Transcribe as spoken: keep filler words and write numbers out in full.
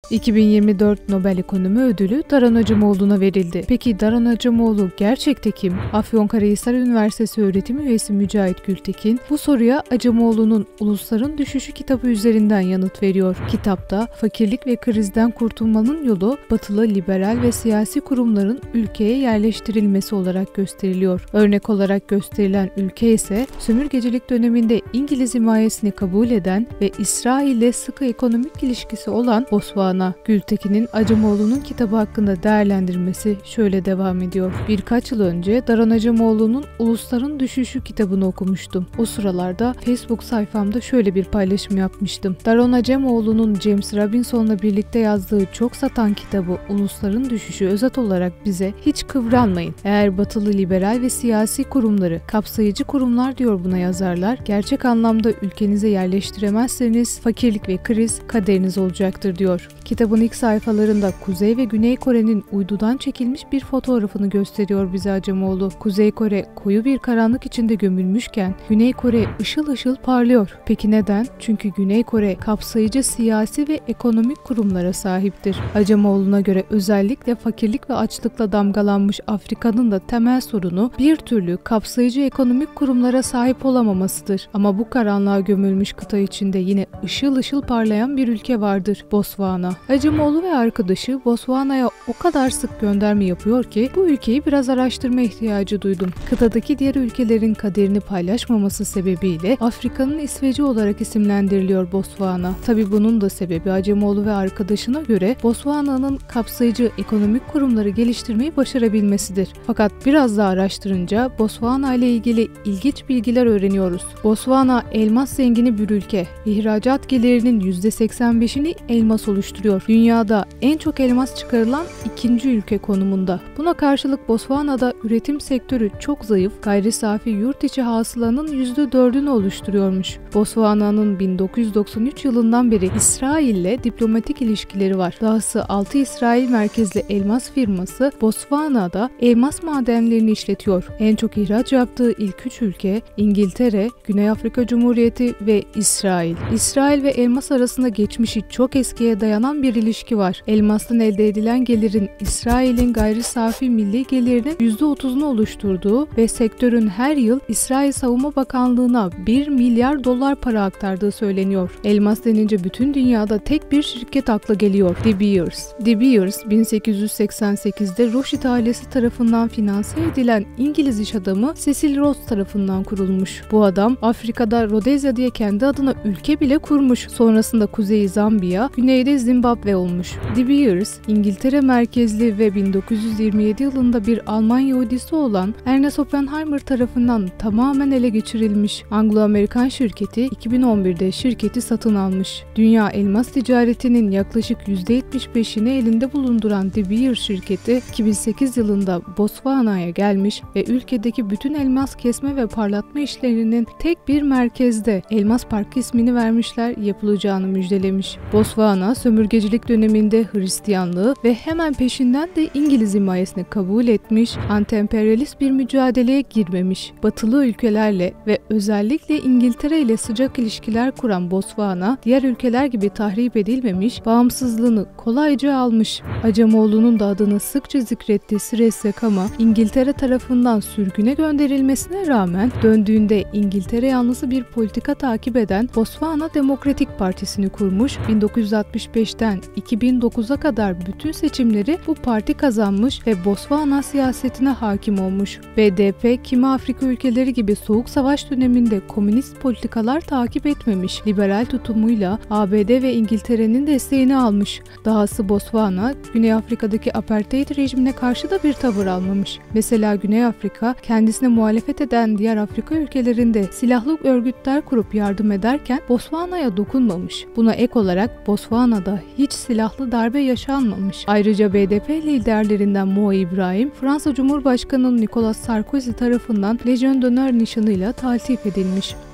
iki bin yirmi dört Nobel Ekonomi Ödülü Daron Acemoğlu'na verildi. Peki Daron Acemoğlu gerçekte kim? Afyonkarahisar Üniversitesi öğretim üyesi Mücahit Gültekin bu soruya Acemoğlu'nun Ulusların Düşüşü kitabı üzerinden yanıt veriyor. Kitapta fakirlik ve krizden kurtulmanın yolu batılı liberal ve siyasi kurumların ülkeye yerleştirilmesi olarak gösteriliyor. Örnek olarak gösterilen ülke ise sömürgecilik döneminde İngiliz himayesini kabul eden ve İsrail'le sıkı ekonomik ilişkisi olan Botswana. Gültekin'in Acemoğlu'nun kitabı hakkında değerlendirmesi şöyle devam ediyor. Birkaç yıl önce Daron Acemoğlu'nun Ulusların Düşüşü kitabını okumuştum. O sıralarda Facebook sayfamda şöyle bir paylaşım yapmıştım. Daron Acemoğlu'nun James Robinson'la birlikte yazdığı çok satan kitabı Ulusların Düşüşü özet olarak bize hiç kıvranmayın. Eğer batılı liberal ve siyasi kurumları, kapsayıcı kurumlar diyor buna yazarlar, gerçek anlamda ülkenize yerleştiremezseniz fakirlik ve kriz kaderiniz olacaktır diyor. Kitabın ilk sayfalarında Kuzey ve Güney Kore'nin uydudan çekilmiş bir fotoğrafını gösteriyor bize Acemoğlu. Kuzey Kore koyu bir karanlık içinde gömülmüşken Güney Kore ışıl ışıl parlıyor. Peki neden? Çünkü Güney Kore kapsayıcı siyasi ve ekonomik kurumlara sahiptir. Acemoğlu'na göre özellikle fakirlik ve açlıkla damgalanmış Afrika'nın da temel sorunu bir türlü kapsayıcı ekonomik kurumlara sahip olamamasıdır. Ama bu karanlığa gömülmüş kıta içinde yine ışıl ışıl parlayan bir ülke vardır, Botswana. Acemoğlu ve arkadaşı Botswana'ya o kadar sık gönderme yapıyor ki bu ülkeyi biraz araştırma ihtiyacı duydum. Kıtadaki diğer ülkelerin kaderini paylaşmaması sebebiyle Afrika'nın İsveci olarak isimlendiriliyor Botswana. Tabi bunun da sebebi Acemoğlu ve arkadaşına göre Botswana'nın kapsayıcı ekonomik kurumları geliştirmeyi başarabilmesidir. Fakat biraz daha araştırınca Botswana ile ilgili ilginç bilgiler öğreniyoruz. Botswana elmas zengini bir ülke. İhracat gelirinin yüzde seksen beşini elmas oluşturuyor. Dünyada en çok elmas çıkarılan ikinci ülke konumunda. Buna karşılık Botswana'da üretim sektörü çok zayıf, gayri safi yurt içi hasılanın yüzde dördünü oluşturuyormuş. Botswana'nın bin dokuz yüz doksan üç yılından beri İsrail'le diplomatik ilişkileri var. Dahası altı İsrail merkezli elmas firması Botswana'da elmas madenlerini işletiyor. En çok ihraç yaptığı ilk üç ülke İngiltere, Güney Afrika Cumhuriyeti ve İsrail. İsrail ve elmas arasında geçmişi çok eskiye dayanan bir ilişki var. Elmastan elde edilen gelirin İsrail'in gayri safi milli gelirinin yüzde otuzunu oluşturduğu ve sektörün her yıl İsrail Savunma Bakanlığı'na bir milyar dolar para aktardığı söyleniyor. Elmas denince bütün dünyada tek bir şirket akla geliyor. De Beers. De Beers bin sekiz yüz seksen sekizde Rothschild ailesi tarafından finanse edilen İngiliz iş adamı Cecil Rhodes tarafından kurulmuş. Bu adam Afrika'da Rodezya diye kendi adına ülke bile kurmuş. Sonrasında Kuzey Zambiya, Güneyde Zimbabwe olmuş. De Beers, İngiltere merkezli ve bin dokuz yüz yirmi yedi yılında bir Alman Yahudisi olan Ernest Oppenheimer tarafından tamamen ele geçirilmiş. Anglo-Amerikan şirketi iki bin on birde şirketi satın almış. Dünya elmas ticaretinin yaklaşık yüzde yetmiş beşini elinde bulunduran De Beers şirketi iki bin sekiz yılında Botswana'ya gelmiş ve ülkedeki bütün elmas kesme ve parlatma işlerinin tek bir merkezde Elmas Parkı ismini vermişler, yapılacağını müjdelemiş. Botswana sömürgecilik döneminde Hristiyanlığı ve hemen peşinden de İngiliz himayesini kabul etmiş, anti-emperyalist bir mücadeleye girmemiş. Batılı ülkelerle ve özellikle İngiltere ile sıcak ilişkiler kuran Botswana, diğer ülkeler gibi tahrip edilmemiş, bağımsızlığını kolayca almış. Acemoğlu'nun da adını sıkça zikrettiği Siraj Sekama, İngiltere tarafından sürgüne gönderilmesine rağmen döndüğünde İngiltere yanlısı bir politika takip eden Botswana Demokratik Partisi'ni kurmuş, bin dokuz yüz altmış beşten iki bin dokuza kadar bütün seçimleri bu parti kazanmış ve Botswana siyasetine hakim olmuş. B D P, kimi Afrika ülkeleri gibi Soğuk Savaş döneminde komünist politikalar takip etmemiş, liberal tutumuyla A B D ve İngiltere'nin desteğini almış. Dahası Botswana, Güney Afrika'daki apartheid rejimine karşı da bir tavır almamış. Mesela Güney Afrika, kendisine muhalefet eden diğer Afrika ülkelerinde silahlı örgütler kurup yardım ederken Botswana'ya dokunmamış. Buna ek olarak Botswana'da hiç silahlı darbe yaşanmamış. Ayrıca B D P liderlerinden Mo İbrahim, Fransa Cumhurbaşkanı Nicolas Sarkozy tarafından Legion d'honneur nişanıyla taltif edilmiş.